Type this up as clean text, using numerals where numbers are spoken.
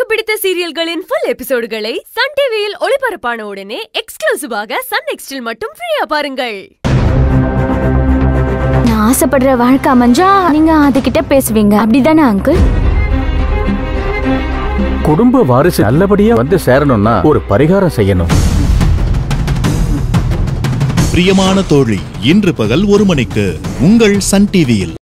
பிடித்த சீரியல்களின் full எபிசோடுகளை Sun டிவியில் ஒளிபரப்பான உடனே எக்ஸ்க்ளூசிவாக சன் நெக்ஸ்டில் மட்டும் ஃப்ரீயா பாருங்கள். நான் ஆசைப்படுற வாழ்க்கை அமைஞ்சா நீங்க அதுகிட்ட பேசுவீங்க, அப்படிதானே அங்கிள்? குடும்ப வாரிசு நல்லபடியா வந்து சேரணும்னா ஒரு பரிகாரம் செய்யணும். பிரியமான தோழி, இன்று பகல் 1 மணிக்கு உங்கள் சன் டிவியில்.